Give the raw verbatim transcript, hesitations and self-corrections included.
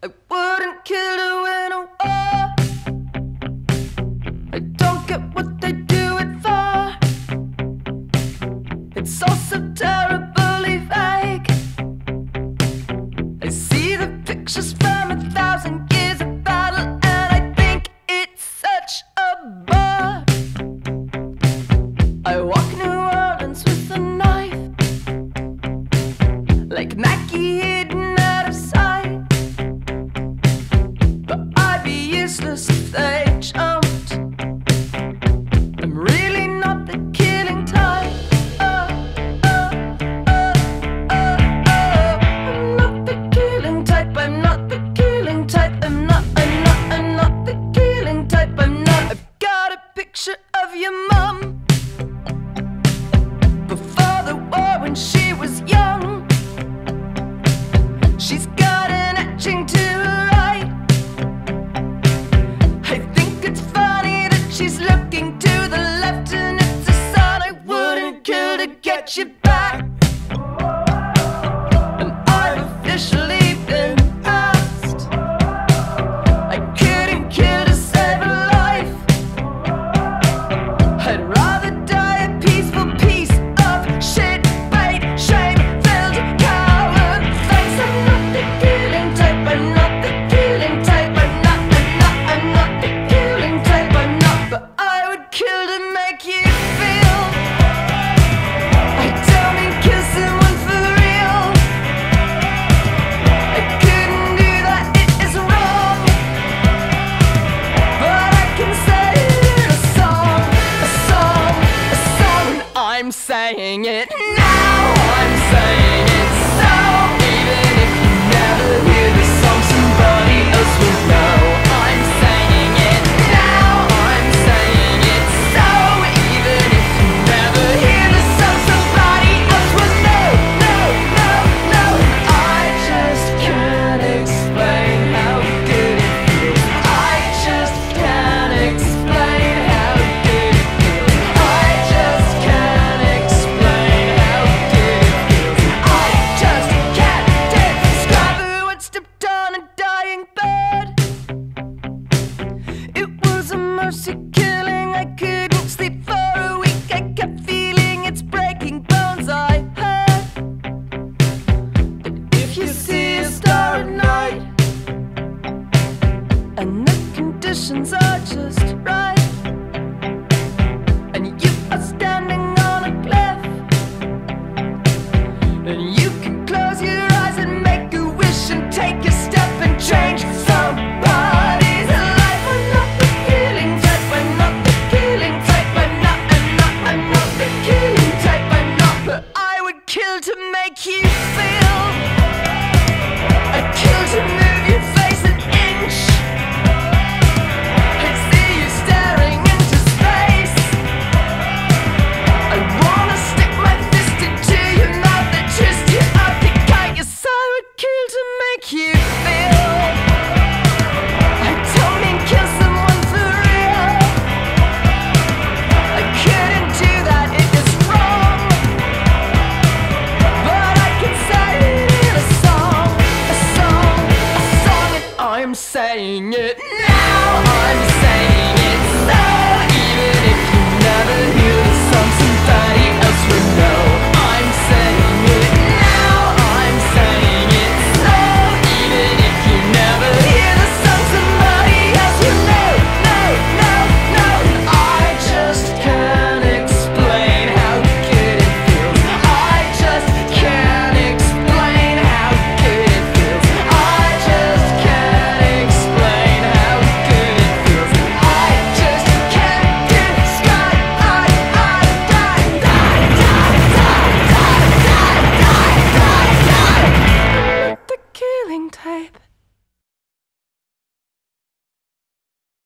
I wouldn't kill to win a war. I don't get what they do it for. It's all so terribly vague. I see the pictures from a thousand years of battle, and I think it's such a bore. I walk New Orleans with a knife, like Nike hidden out of sight. But I'd be useless if they jumped. I'm really not the killing type. Oh, oh, oh, oh, oh. I'm not the killing type. I'm not the killing type. I'm not, I'm not, I'm not the killing type. I'm not. I've got a picture of your mum before the war when she was young. She's got an etching to her right. I think it's funny that she's looking to the left and it's a sign I wouldn't kill to get you back. And I've officially been asked. I couldn't kill to save a life. I'd rather die a peaceful piece of shit, bait, shame-filled coward. Thanks, I'm not the killing type. I'm not the killing type. I'm not, I'm not, I'm not the killing type. I'm not, but I would kill to make you feel. I don't mean kill someone for real. I couldn't do that, it is wrong. But I can say it in a song, a song, a song. And I'm saying it now, I'm saying it so. Even if you never hear the song, somebody else will know. I'm saying it now, I'm saying it so. Even if you never hear the song, somebody else will know. No, no, no. I just can't explain how good it feels. I just can't explain how good it feels. I just can't explain how good it feels. I just can't describe who had stepped on a dying bed. It was a mercy killing. I couldn't sleep for a week. I kept feeling it's breaking bones I had. But if you see a star at night and the conditions are just right, and you are standing on a cliff, and you can close your eyes and make a wish and take a step and change somebody's life. I'm not the killing type. I'm not the killing type. I'm not, I'm not, I'm not the killing type. I'm not, but I would kill to make you feel. I'd kill to move your face an inch. I'd see you staring into space. I wanna stick my fist into your mouth and twist you up and cut you, so I would kill to make you feel. I don't mean kill someone for real. I couldn't do that, it is wrong. But I can say it in a song, a song, a song, and I'm saying it